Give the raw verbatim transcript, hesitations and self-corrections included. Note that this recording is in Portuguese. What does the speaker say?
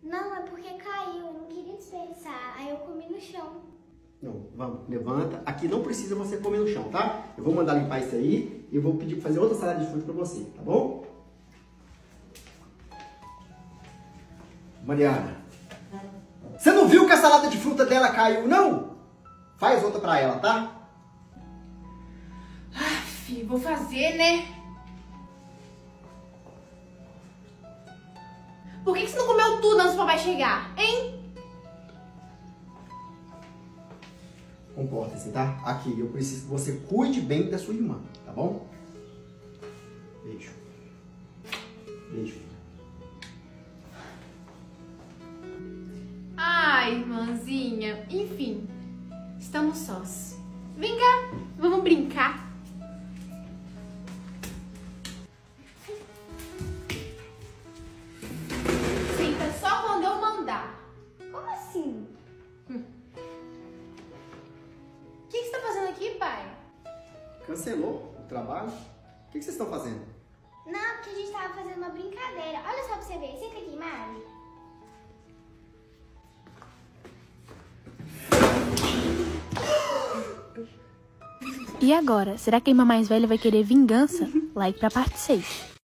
Não, é porque caiu, eu não queria desperdiçar, aí eu comi no chão. Não, vamos, levanta. Aqui não precisa você comer no chão, tá? Eu vou mandar limpar isso aí e eu vou pedir pra fazer outra salada de fruta pra você, tá bom? Mariana, você não viu que a salada de fruta dela caiu, não? Faz outra pra ela, tá? Aff, vou fazer, né? Por que que você não comeu tudo antes do papai chegar, hein? Comporta-se, tá? Aqui, eu preciso que você cuide bem da sua irmã, tá bom? Beijo. Beijo. Ai, irmãzinha. Enfim, estamos sós. Vem cá, vamos brincar. Senta só quando eu mandar. Como assim? O que que você tá fazendo aqui, pai? Cancelou o trabalho? O que que vocês estão fazendo? Não, porque a gente tava fazendo uma brincadeira. Olha só pra você ver, senta aqui, Mari. E agora, será que a irmã mais velha vai querer vingança? Like pra parte seis.